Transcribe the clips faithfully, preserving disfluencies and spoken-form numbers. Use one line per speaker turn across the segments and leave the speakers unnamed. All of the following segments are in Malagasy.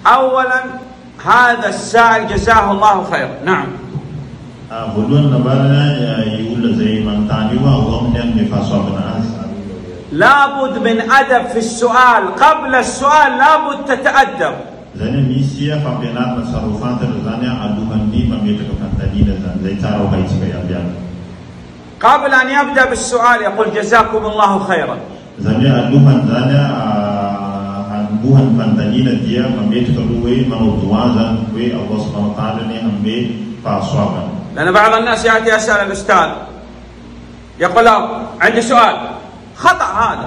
أولا هذا السائل جزاه الله خير. نعم. لابد من أدب في السؤال، قبل السؤال لابد تتأدب. قبل أن يبدأ بالسؤال يقول جزاكم الله خيرا. لأن بعض الناس يأتي يسأل الأستاذ يقول له عندي سؤال، خطأ هذا.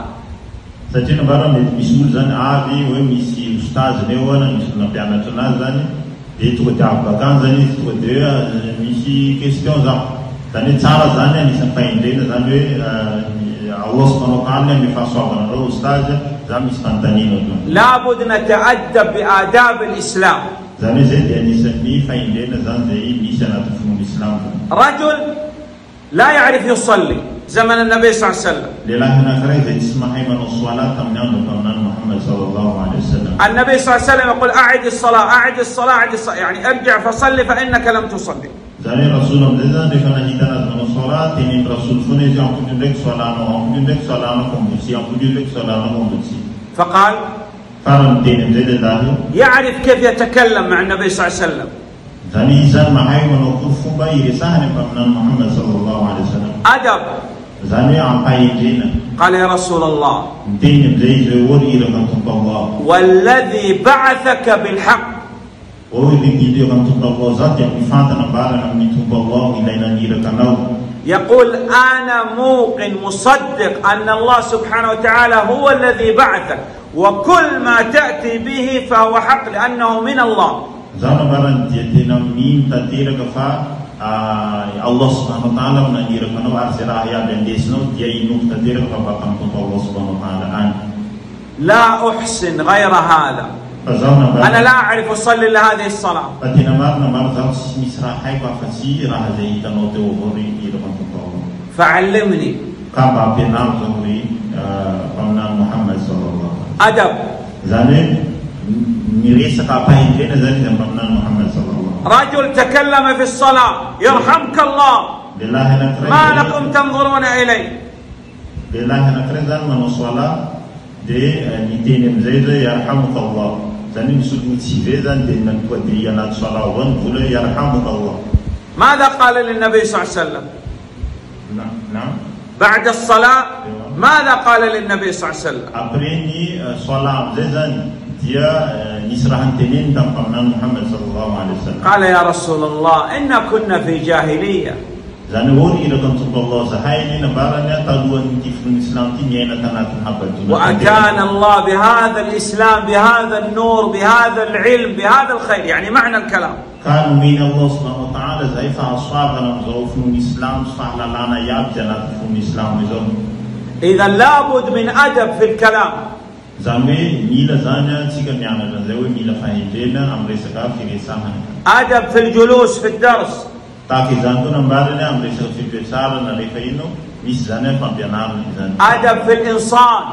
لابد نتأدب بآداب الإسلام. رجل لا يعرف يصلي زمن النبي صلى الله عليه وسلم. النبي صلى الله عليه وسلم يقول أعد الصلاة أعد الصلاة أعد الصلاة، يعني ارجع فصلي فإنك لم تصلي. فقال يعرف كيف يتكلم مع النبي صلى الله عليه وسلم. أدب. قال يا رسول الله والذي بعثك بالحق يقول أنا موقن مصدق أن الله سبحانه وتعالى هو الذي بعثك، وكل ما تأتي به فهو حق لأنه من الله.
Allah subhanahu wa ta'ala menanggirkan arsirah ya dan desno dia inuk tadir kebakan untuk Allah subhanahu wa ta'ala.
لا أحسن غير هذا. أنا لا أعرف أصلي إلا هذه الصلاة. فعلمني. أدب. رجل تكلم في الصلاة يرحمك الله ما لكم تنظرون إليه. ماذا قال للنبي صلى الله عليه وسلم بعد الصلاة؟ ماذا قال للنبي صلى الله عليه وسلم؟ قال يا رسول الله إن كنا في جاهلية وأتانا الله بهذا الإسلام بهذا النور بهذا العلم بهذا الخير، يعني معنى الكلام
كانوا من الله سبحانه وتعالى زي فأصحابنا مزوفون الإسلام صفحنا لنا يابجنا في الإسلام.
إذا لابد من أدب في الكلام. أدب في الجلوس في الدرس. أدب في الإنصات.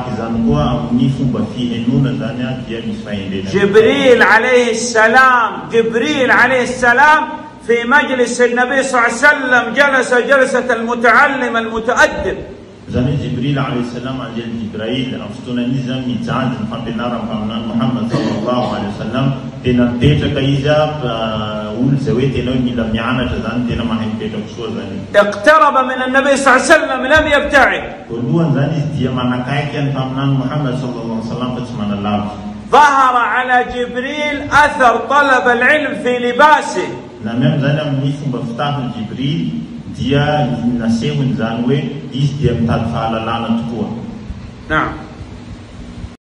جبريل عليه السلام جبريل عليه السلام في مجلس النبي صلى الله عليه وسلم جلس جلسة المتعلم المتأدب.
زاني جبريل عليه السلام عجل جبريل أفتونا نزام ميتان فبنا رمضان محمد صلى الله عليه وسلم تنا تيجا كيجاب ول سويت لو ميلم يعنا تزان تنا ما هم تيجا كسور زاني. اقترب من النبي صلى الله عليه وسلم لم يبتعد. كلون زاني تيا ما نكايكن فمن محمد صلى الله عليه وسلم بتسمع الله.
ظهر على جبريل أثر طلب العلم في لباسه.
لما زاني ميسم بفتح جبريل dia nasihun zanwe dis dia tak fala lana tukua.
Nah.